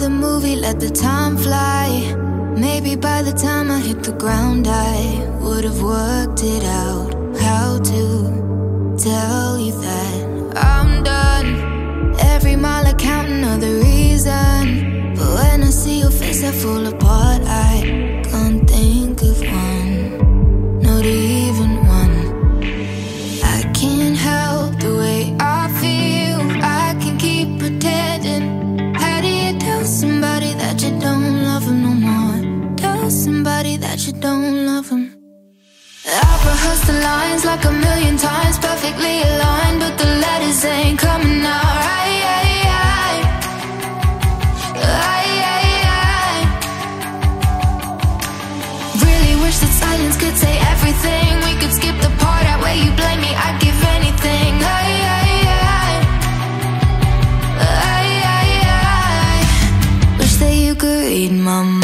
the movie, let the time fly. Maybe by the time I hit the ground I would have worked it out. How to tell you that I'm done. Every mile I count another reason, but when I see your face I fall apart. I can't think of one, not even one. I can't help the way I feel. I can keep pretending. How do you tell somebody that you don't love them no more? Tell somebody that you don't love them. I've rehearsed the lines like a million times, perfectly aligned, but the letters ain't coming out right. Really wish that silence could say everything. We could skip the part out where you blame me. I'd give anything. Wish that you could read my mind.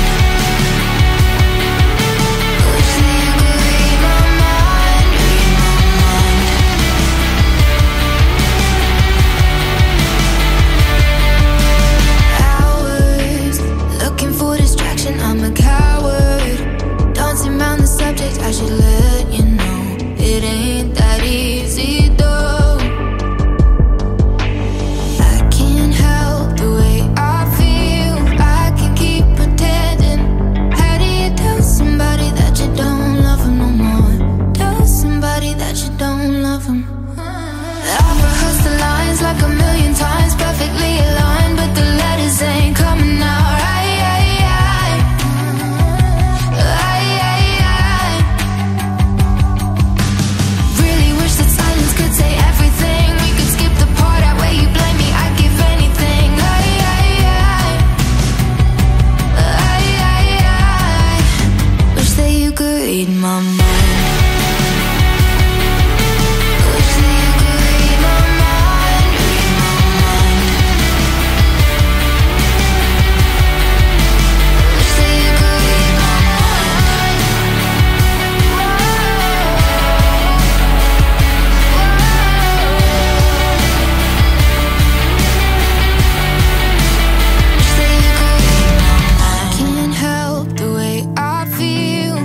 I'm a coward, dancing around the subject. I should let you know it ain't that easy though. I can't help the way I feel. I can keep pretending. How do you tell somebody that you don't love them no more? Tell somebody that you don't love them. I've rehearsed the lines like a million times, perfectly aligned, but the letters ain't coming out right. Read my mind. Wish that you could read my mind, read my mind. Wish that you could read my mind. Wish that you could read my mind. I can't help the way I feel.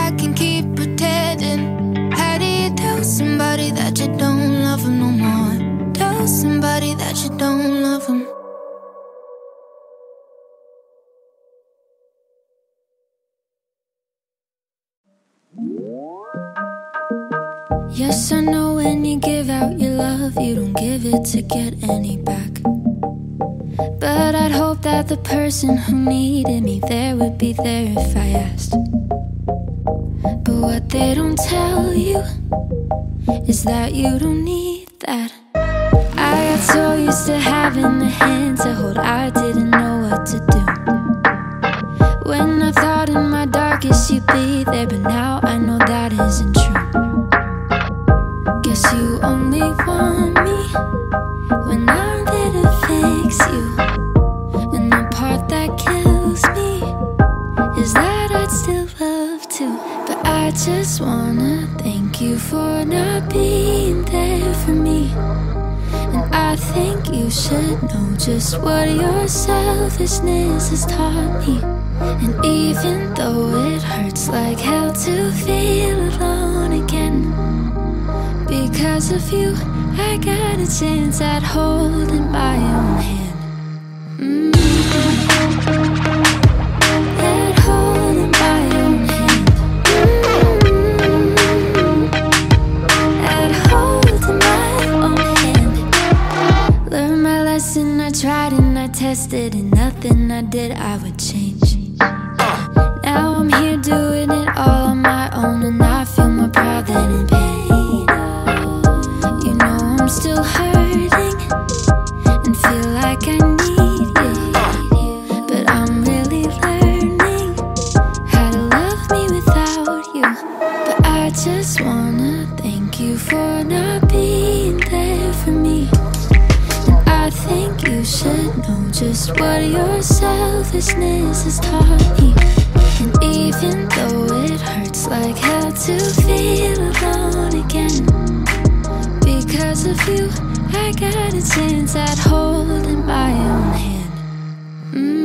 Somebody that you don't love them no more. Tell somebody that you don't love them. Yes, I know when you give out your love, you don't give it to get any back. But I'd hope that the person who needed me there would be there if I asked. But what they don't tell you is that you don't need that. I got so used to having a hand to hold, I didn't know what to do. When I thought in my darkest you'd be there, but now I know that isn't true. Guess you only want me when I'm there to fix you. And the part that kills me is that I'd still love to. But I just wanna thank you for not being there for me. And I think you should know just what your selfishness has taught me. And even though it hurts like hell to feel alone again, because of you I got a chance at holding my own hand. Tried and I tested, and nothing I did I would change. Now I'm here doing it all on my own, and I feel more proud than in pain. You know I'm still hurting and feel like I need you, but I'm really learning how to love me without you. But I just wanna thank you for not being there for me. I think you should know just what your selfishness has taught me. And even though it hurts like hell to feel alone again, because of you I got a chance at holding my own hand.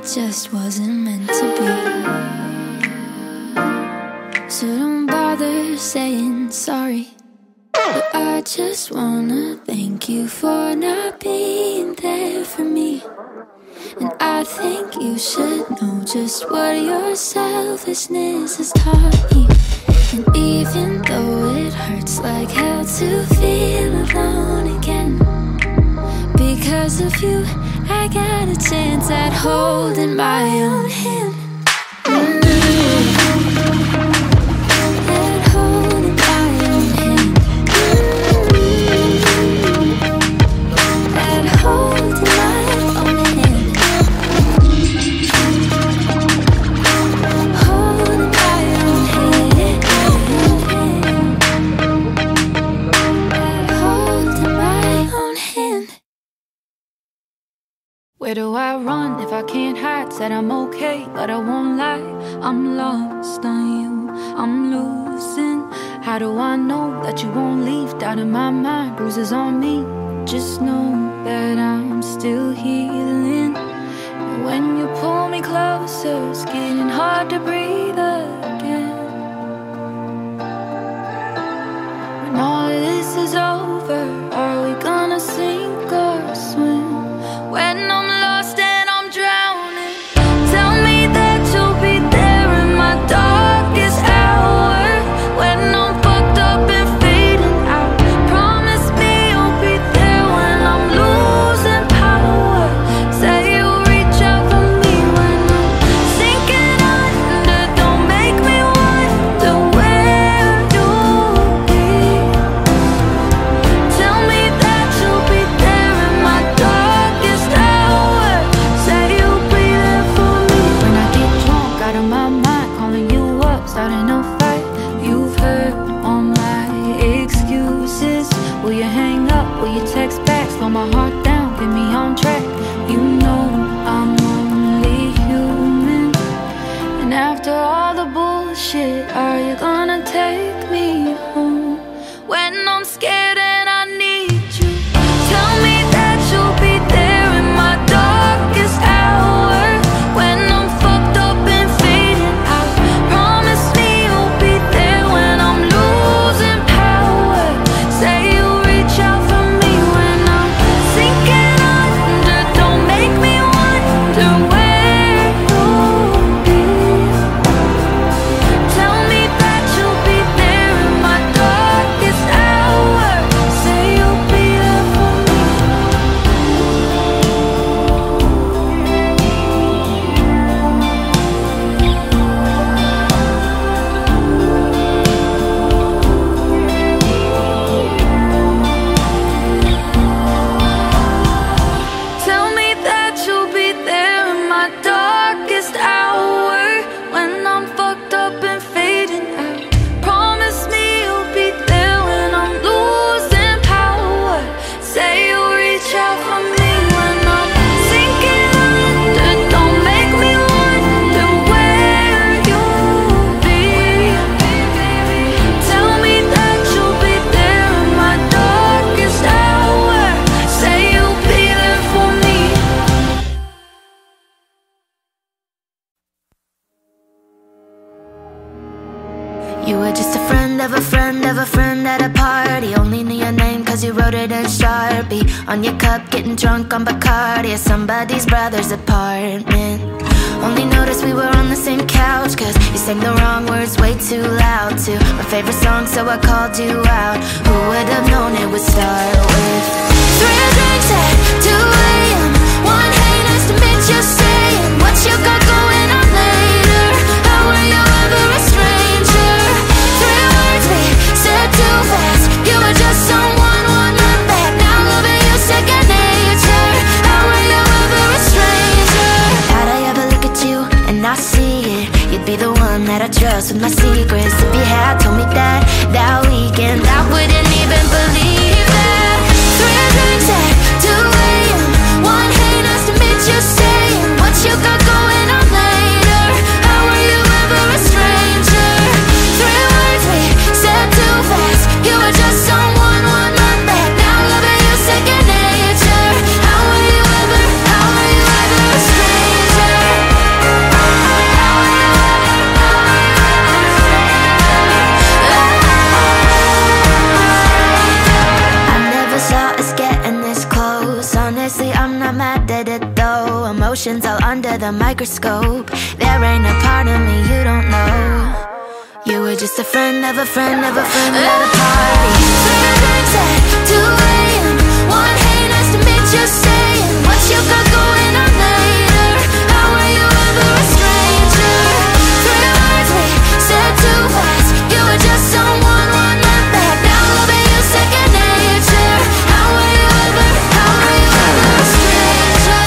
just wasn't meant to be. So don't bother saying sorry, but I just wanna thank you for not being there for me. And I think you should know just what your selfishness has taught me. And even though it hurts like hell to feel alone again, because of you, I got a chance at holding my own hand. At holding my own hand. At holding my own hand. Holding my own hand. At holding my own hand. Where do I run if I can't hide? Said I'm okay, but I won't lie. I'm lost on you, I'm losing. How do I know that you won't leave? Doubt in my mind, bruises on me. Just know that I'm still healing. And when you pull me closer, it's getting hard to breathe again. When all of this is over, are we gonna sink or swim? When I'm lost and I'm drowning, tell me that you'll be there in my darkest hour. When I'm fucked up and fading out, promise me you'll be there when I'm losing power. Say you'll reach out for me when I'm sinking under. Don't make me wonder where you'll be. Tell me that you'll be there in my darkest hour. Say you'll be there for me when I get drunk out of my mind, calling you up, starting a fight. You've heard all my excuses. Will you hang up? Will you text back? Slow my heart down, get me on track. You know I'm only human. And after all the bullshit, are you gonna take me home? When I'm scared and I need you, tell me that you'll be there in my darkest hour. When I'm fucked up and fading out, promise me you'll be there when I'm losing power. Say you'll reach out for me when I'm sinking under. Don't make me wonder where you'll be. Tell me that you'll be there in my darkest hour. Say you'll be there for me. Tell me that you'll be there in my darkest hour. When I'm fucked up and fading out, promise me you'll be there when I'm losing power. Say you'll reach out for me when I'm sinking under. Don't make me wonder where you'll be. Tell me that you'll be there in my darkest hour. Say you'll be there for me. You were just a friend of a friend of a friend at a party. Only knew your name cause you wrote it in Sharpie on your cup, getting drunk on Bacardi at somebody's brother's apartment. Only noticed we were on the same couch cause you sang the wrong words way too loud to my favorite song, so I called you out. Who would have known it would start with 3 drinks at 2 a.m. One, hey, nice to meet you, saying what you got going on later. How were you ever a stranger? 3 words we said too fast. You were just someone one look back. Now loving you second nature. How were you ever a stranger? How'd I ever look at you and not see it? You'd be the one that I trust with my secrets. If you had told me that weekend, I wouldn't even believe that. 3 drinks at 2 a.m. One, hey, nice to meet you, saying what you got going on later. How were you ever a stranger? 3 words we said too fast. You were just someone one look back. Now loving you second nature. How were you ever a stranger? emotions all under the microscope. There ain't a part of me you don't know. You were just a friend of a friend of a friend at a party. 3 drinks at 2 a.m. One, hey, nice to meet you, saying, what you got going on later? How were you ever a stranger? 3 words we said too fast. You were just someone one month back. Now loving you second nature. How were you ever a stranger?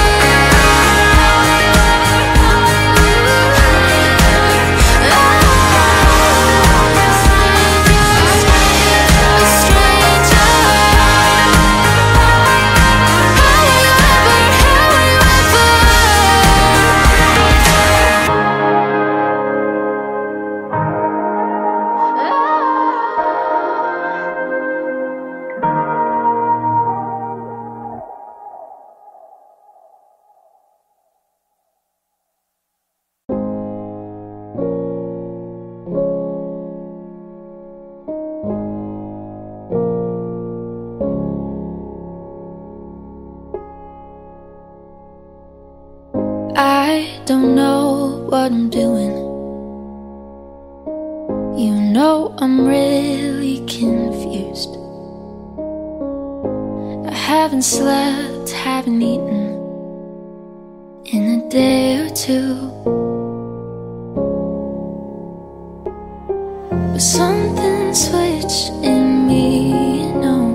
I don't know what I'm doing. You know I'm really confused. I haven't slept, haven't eaten in a day or two. But something switched in me, you know.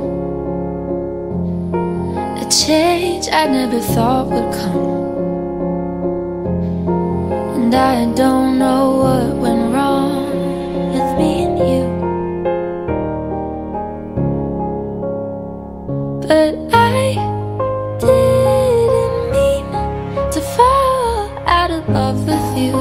A change I never thought would come. And I don't know what went wrong with me and you, but I didn't mean to fall out of love with you.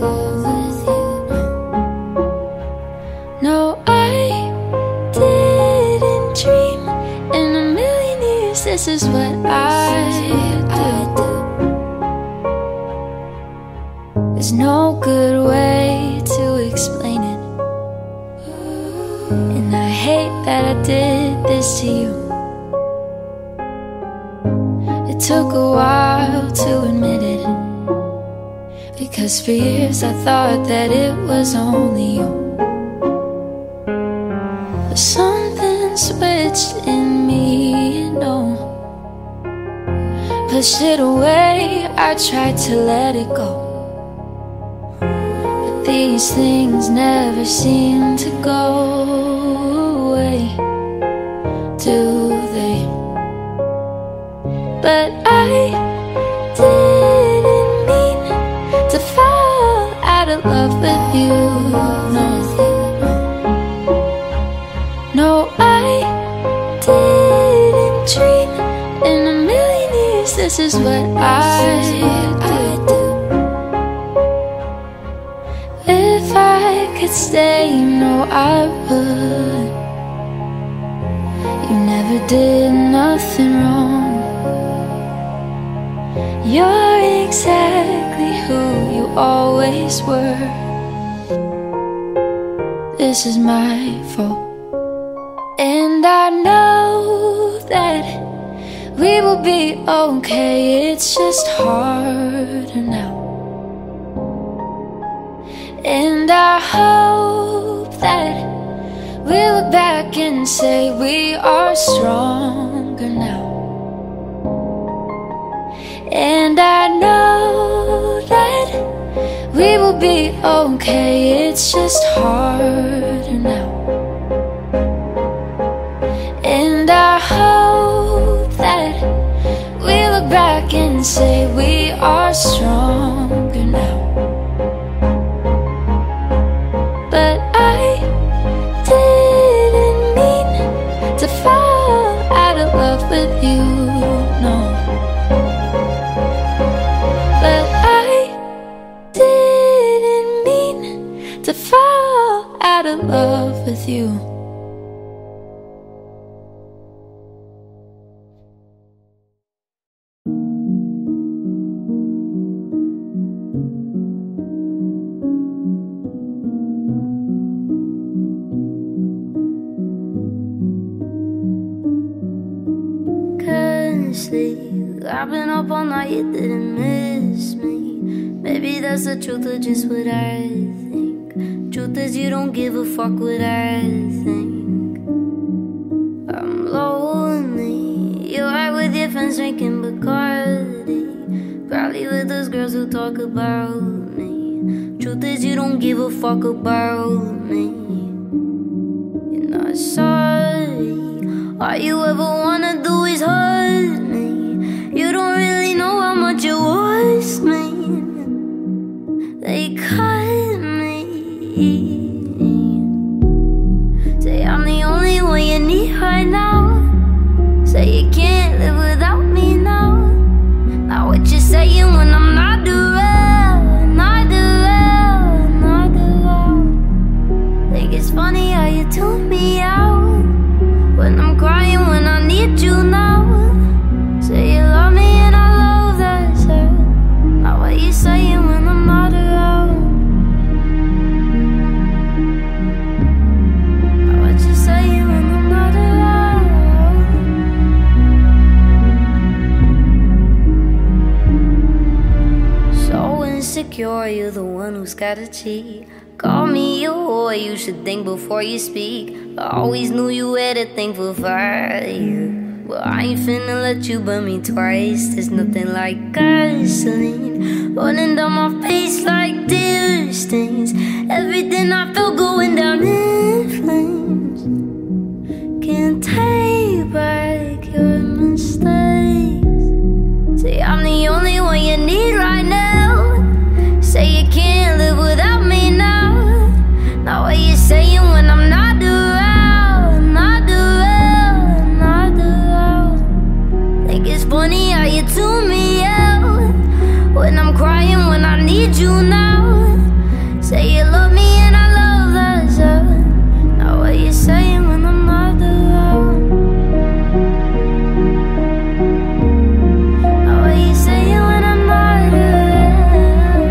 No, I didn't dream in a million years this is what I do. There's no good way to explain it, and I hate that I did this to you. It took a while to admit it, because for years I thought that it was only you. But something switched in me, you know. Pushed it away, I tried to let it go. These things never seem to go away, do they? But I didn't mean to fall out of love with you, no. No, I didn't dream in a million years this is what I do. If I could stay, you know I would. You never did nothing wrong. You're exactly who you always were. This is my fault, and I know that we will be okay. It's just harder now. And I hope that we'll look back and say we are stronger now. And I know that we will be okay. It's just harder now. And I hope that we'll look back and say we are stronger now. But I didn't mean to fall out of love with you, no. But I didn't mean to fall out of love with you. I've been up all night, you didn't miss me. Maybe that's the truth or just what I think. Truth is you don't give a fuck what I think. I'm lonely. You're out with your friends drinking Bacardi, probably with those girls who talk about me. Truth is you don't give a fuck about me. You're not sorry. All you ever wanna do is hurt me. You don't really know how much it was me. They cut me. Say I'm the only one you need right now. Say you can't live without me now. Now what you saying when I'm not around, not around, not around. Think it's funny how you tune me out when I'm crying, when I need you now. Say you love me and I love that shit. Now what you saying when I'm not around? Now what you saying when I'm not around? So insecure, you're the one who's gotta cheat. Call me a whore, you should think before you speak. I always knew you had a thing for fire, well, I ain't finna let you burn me twice. There's nothing like gasoline running down my face like deer stains. Everything I felt going down in flames. Can't take back your mistakes. Say I'm the only one you need right now. Say you can't live without me now. Now what you saying when I'm not around, not around, not around. Think it's funny how you tune me out when I'm crying, when I need you now. Say you love me and I love that shit. Now what you saying when I'm not around? Now what you saying when I'm not around?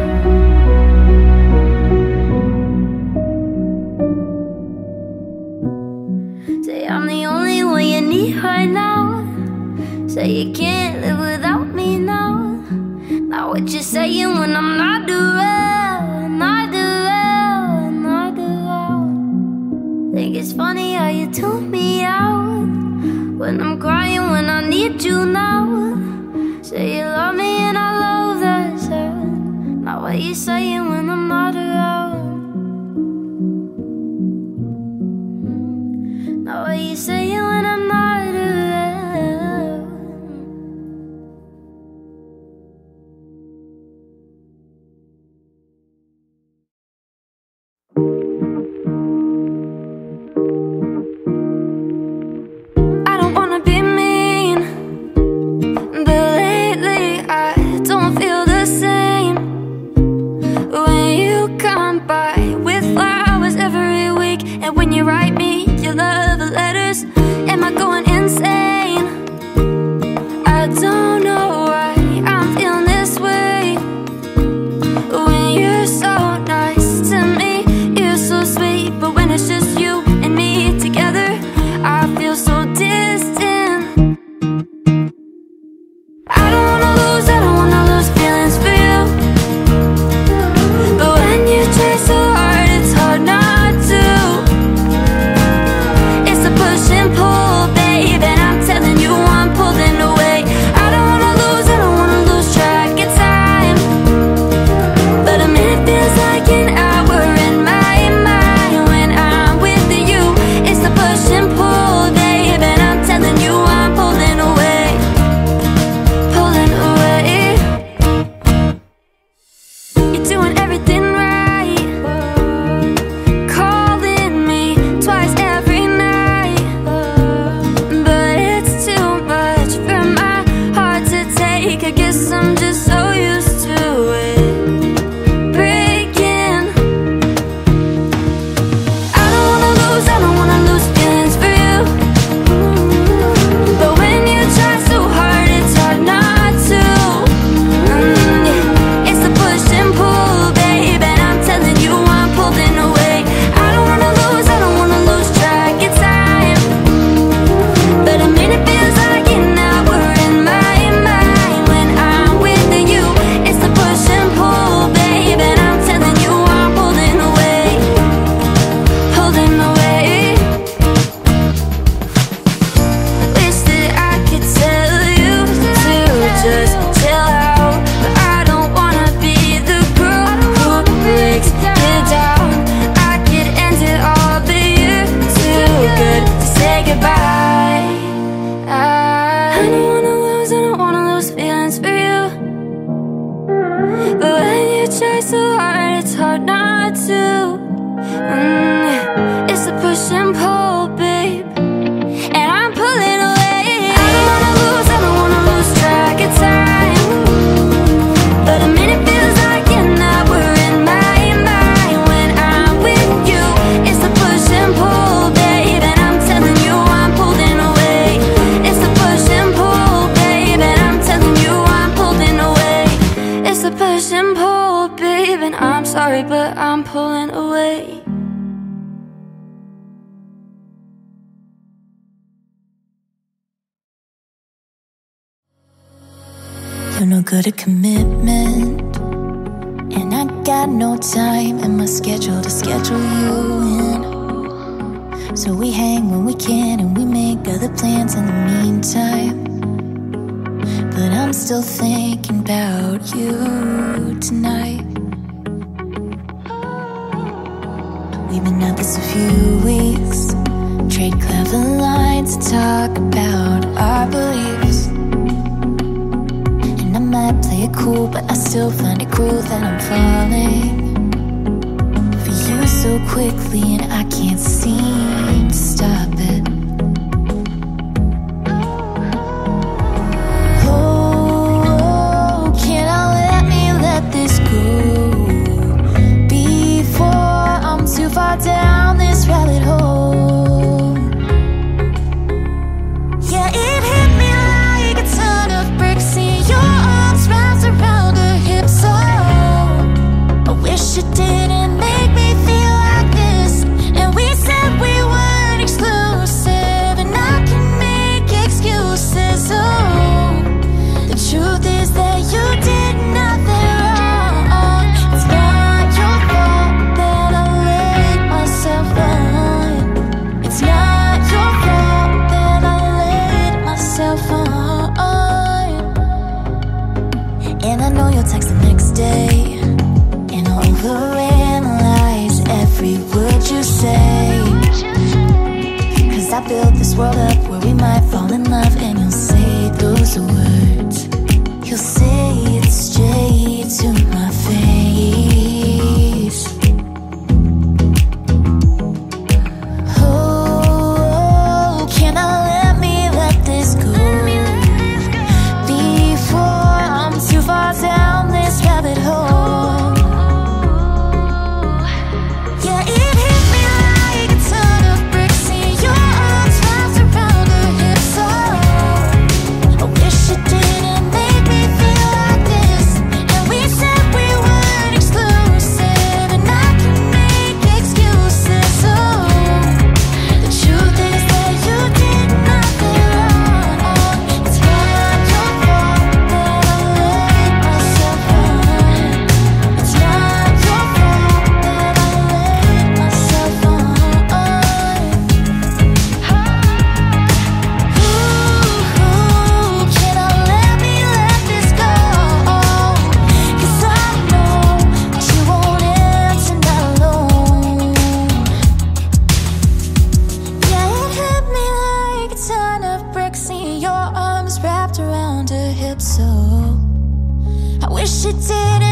Say I'm the only one you need right now. Say you can't live without me now. Now what you saying when I'm not around, not around, not around. Think it's funny how you tune me out when I'm crying, when I need you now. Say you love me and I love that shit. Now what you saying when I'm not around? Now what you saying when I'm not around? just chill out. But I don't wanna be the girl who breaks you down. I could end it all, but you're too good to say goodbye. I don't wanna lose feelings for you. But when you try so hard, it's hard not to. It's a push and pull, babe, and I'm pulling away. I don't wanna lose track of time. But a minute feels like an hour in my mind. When I'm with you, it's a push and pull, babe, and I'm telling you I'm pulling away. It's a push and pull, babe, and I'm telling you I'm pulling away. It's a push and pull, babe, and I'm sorry, but I'm pulling away. You're no good at commitment, and I got no time in my schedule to schedule you in. So we hang when we can, and we make other plans in the meantime. But I'm still thinking about you tonight. We've been at this a few weeks, trade clever lines to talk about our beliefs. And I might play it cool, but I still find it cruel that I'm falling for you so quickly, and I can't seem to stop it. Oh, can I let this go before I'm too far down this rabbit hole? Yeah, it hit me like a ton of bricks, seeing your arms wrapped around her hips. Oh, I wish it didn't make me feel like this. And we said we weren't exclusive, and I can make excuses. Oh, the truth is that you did nothing wrong. It's not your fault that I let myself run. It's not your fault that I let myself on. And I know you'll text the next day, and I'll overanalyze every word you say. 'Cause I built this world up where we might fall in love, and you'll say those words. You'll say it straight to my face. Oh, can I let this go before I'm too far down this rabbit hole? Yeah, it hit me like a ton of bricks, seeing your arms wrapped around her hips. Oh, I wish it didn't make me feel like this. And we said we weren't exclusive, and I can make excuses. Oh, the truth is that you did nothing wrong. It's not your fault that I let myself run. It's not your fault that I let myself on. Ooh, can I let this go? 'Cause I know that you won't answer not alone. Yeah, it hit me like a ton of bricks, seeing your arms wrapped around her hips. So I wish it did